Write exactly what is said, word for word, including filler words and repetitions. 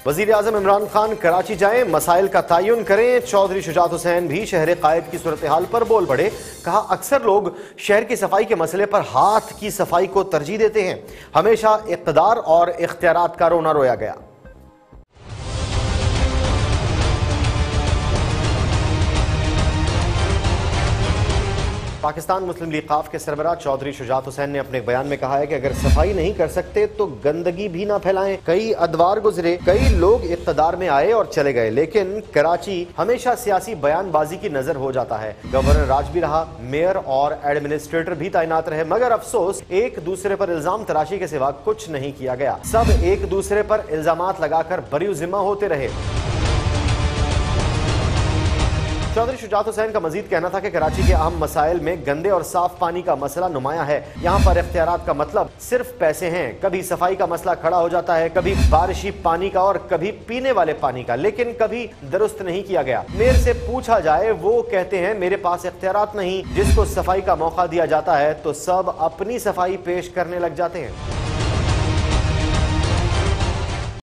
वजीर आजम इमरान खान कराची जाएं, मसाइल का तयन करें। चौधरी शुजात हुसैन भी शहर कायद की सूरत हाल पर बोल पड़े। कहा, अक्सर लोग शहर की सफाई के मसले पर हाथ की सफाई को तरजीह देते हैं। हमेशा इक़्तिदार और इख्तियारात का रोना रोया गया। पाकिस्तान मुस्लिम लीग काफ के सरबराह चौधरी शुजात हुसैन ने अपने बयान में कहा है कि अगर सफाई नहीं कर सकते तो गंदगी भी ना फैलाएं। कई अदवार गुजरे, कई लोग इक़्तिदार में आए और चले गए, लेकिन कराची हमेशा सियासी बयानबाजी की नजर हो जाता है। गवर्नर राज भी रहा, मेयर और एडमिनिस्ट्रेटर भी तैनात रहे, मगर अफसोस एक दूसरे पर इल्जाम तराशी के सिवा कुछ नहीं किया गया। सब एक दूसरे पर इल्जामात लगाकर बरी जिम्मा होते रहे। चौधरी शुजात हुसैन का मजीद कहना था कि कराची के अहम मसाइल में गंदे और साफ पानी का मसला नुमाया है। यहाँ पर इख्तियारात का मतलब सिर्फ पैसे हैं। कभी सफाई का मसला खड़ा हो जाता है, कभी बारिशी पानी का और कभी पीने वाले पानी का, लेकिन कभी दुरुस्त नहीं किया गया। मेयर से पूछा जाए, वो कहते हैं मेरे पास इख्तियारात नहीं। जिसको सफाई का मौका दिया जाता है तो सब अपनी सफाई पेश करने लग जाते हैं।